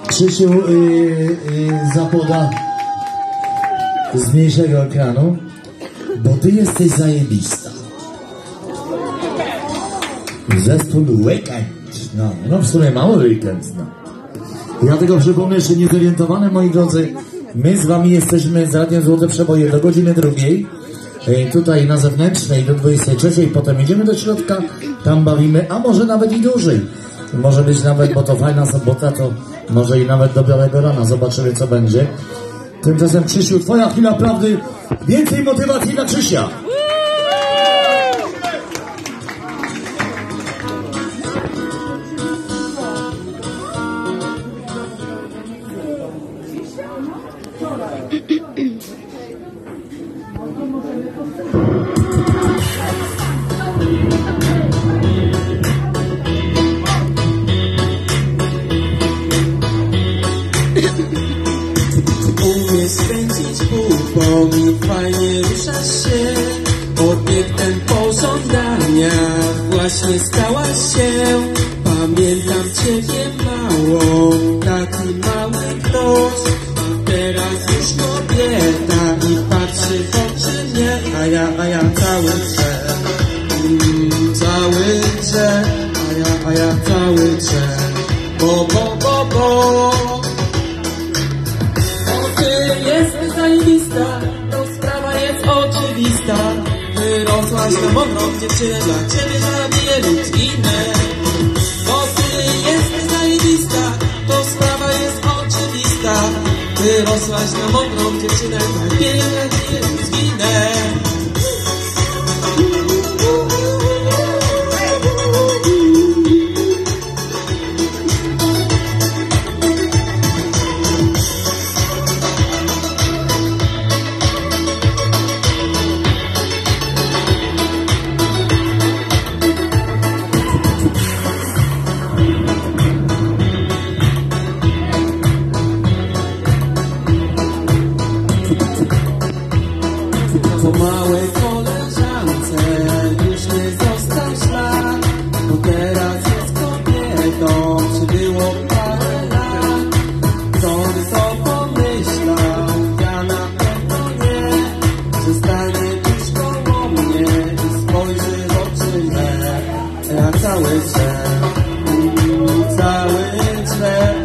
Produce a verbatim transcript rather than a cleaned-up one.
Krzysiu yy, yy, zapoda z mniejszego ekranu, bo ty jesteś zajebista. Zespół Weekend. No, no w sumie mały weekend. No. Ja tego przypomnę, jeszcze niezorientowane, moi drodzy. My z wami jesteśmy z Radiem Złote Przeboje do godziny drugiej. Yy, tutaj na zewnętrznej do dwudziestej trzeciej. Potem idziemy do środka, tam bawimy, a może nawet i dłużej. Może być nawet, bo to fajna sobota, to może i nawet do białego rana. Zobaczymy, co będzie. Tymczasem, Krzysiu, twoja chwila prawdy. Więcej motywacji dla Krzysia. Umiesz spędzić pół, bo mi fajnie ruszasz się. Obiektem pożądania właśnie stałaś się. Pamiętam ciebie małą, taki mały ktoś. A teraz już kobieta i patrzy w oczy mnie. A ja, a ja cały drze, mm, cały drze. A ja, a ja cały drze, bo, bo, bo, bo. Jesteś zajebista, to sprawa jest oczywista. Wyrosłaś na mądrą dziewczynę, dla ciebie zabiję lud inne. Bo ty jesteś zajebista, to sprawa jest oczywista. Wyrosłaś na mądrą dziewczynę, dla ciebie zabiję lud inne. Po małej koleżance już nie został ślad, bo teraz jest kobietą, przybyło parę lat. Kto by to pomyślał, ja na pewno nie, że stanie tuż koło mnie i spojrzy w oczy me. Ja cały drze, cały drze.